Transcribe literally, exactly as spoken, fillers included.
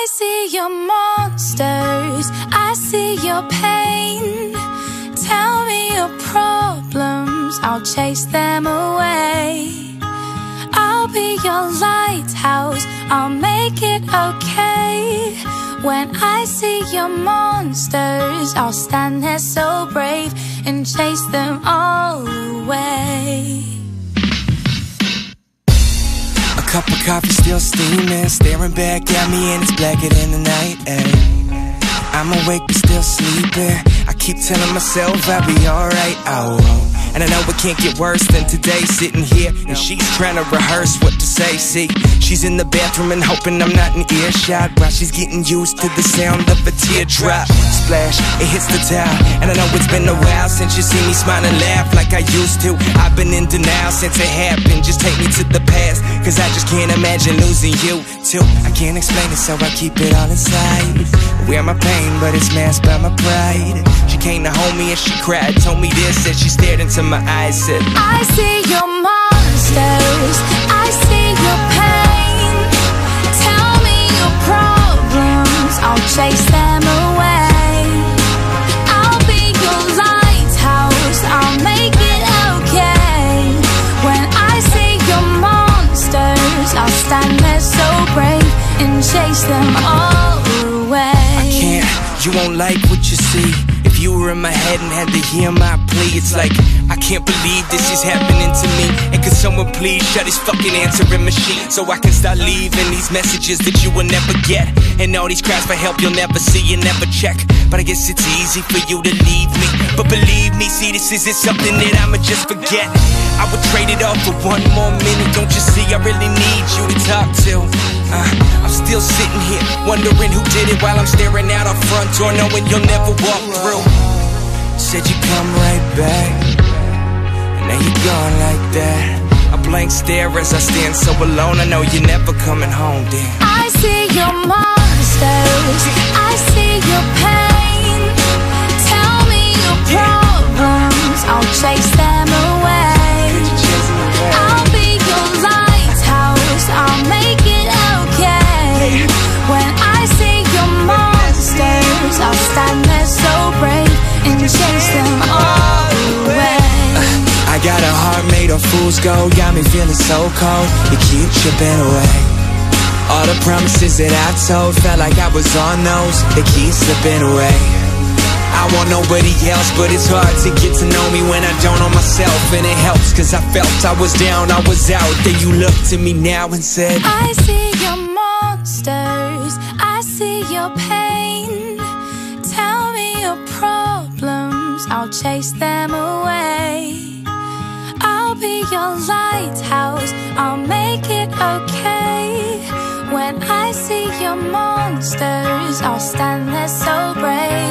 I see your monsters, I see your pain. Tell me your problems, I'll chase them away. I'll be your lighthouse, I'll make it okay. When I see your monsters, I'll stand there so brave and chase them all away. A cup of coffee still steaming, staring back at me and it's blacker than the night, ayy. I'm awake but still sleeping, I keep telling myself I'll be alright, I won't. And I know it can't get worse than today, sitting here and she's trying to rehearse what to say. See, she's in the bathroom and hoping I'm not in earshot, while she's getting used to the sound of a teardrop. Splash, it hits the towel, and I know it's been a while since you see me smile and laugh like I used to. I've been in denial since it happened, just take me to the past, cause I just can't imagine losing you too. I can't explain it so I keep it all inside. Wear my pain but it's masked by my pride. She came to hold me and she cried, told me this, said she stared into my eyes, said I see your monsters, I see your pain. Tell me your problems, I'll chase them away. I'll be your lighthouse, I'll make it okay. When I see your monsters, I'll stand there so brave and chase them all away. I can't, you won't like what you see. If you were in my head and had to hear my plea, it's like, I can't believe this is happening to me. And could someone please shut his fucking answering machine, so I can start leaving these messages that you will never get, and all these cries for help you'll never see and never check. But I guess it's easy for you to leave me, but believe me, see, this isn't something that I'ma just forget. I would trade it all for one more minute, don't you see, I really need you to talk to. uh, I'm still sitting here, wondering who did it, while I'm staring out our front door, knowing you'll never walk through. Said you'd come right back, and now you're gone like that. A blank stare as I stand so alone, I know you're never coming home, dear. I see your monsters, I see your pain. Tell me your problems, I'll chase them away. I'll be your lighthouse, I'll make it okay. When I see your monsters, I'll stand there so brave and chase them all away. I got a heart made of fool's gold, got me feeling so cold, you keep chipping away. All the promises that I told, felt like I was on those, they keep slipping away. I want nobody else, but it's hard to get to know me when I don't know myself. And it helps, cause I felt I was down, I was out. Then you looked at me now and said I see your monsters, I see your pain. Tell me your problems, I'll chase them away. I'll be your lighthouse, I'll make it okay. When I see your monsters, I'll stand there so brave.